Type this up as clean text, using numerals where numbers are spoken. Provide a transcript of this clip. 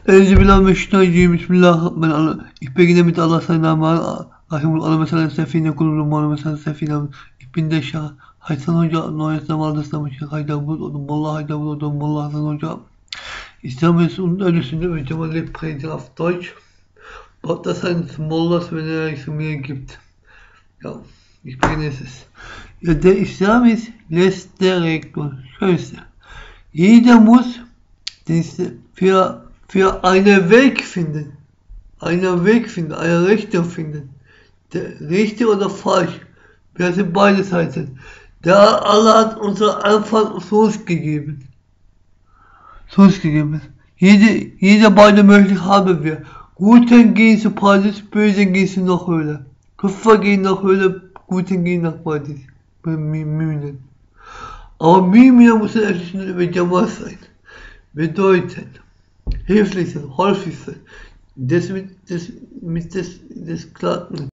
Bismillah. Ich beginne mit Allah seinen Namen. Ich bin der Şah. Hasan Hoca, neues Zamanında Şah Haydavut oder Mullah Haydavut oder Mullah Hasan Hoca. Islam ist uneinigste und Jamal Prediger auf Deutsch. Ob das ein Mullahs, wenn es mir gibt. Ja, ich beginne es. Ja, der Islam ist letzte Regel. Schönste. Jeder muss für einen Weg finden. Eine Richtung finden. Der richtig oder falsch. Wir sind beide Seiten. Der Allah hat unseren Anfang uns gegeben. Jede beide möglich haben wir. Guten gehen zu Paradies, Bösen gehen zu nach Hölle. Kupfer gehen nach Hölle, Guten gehen nach Paradies. Mühlen. Aber Mühlen müssen eigentlich nur über Jamal sein. Bedeuten. Hilflich sein, häufig sein. Das klar.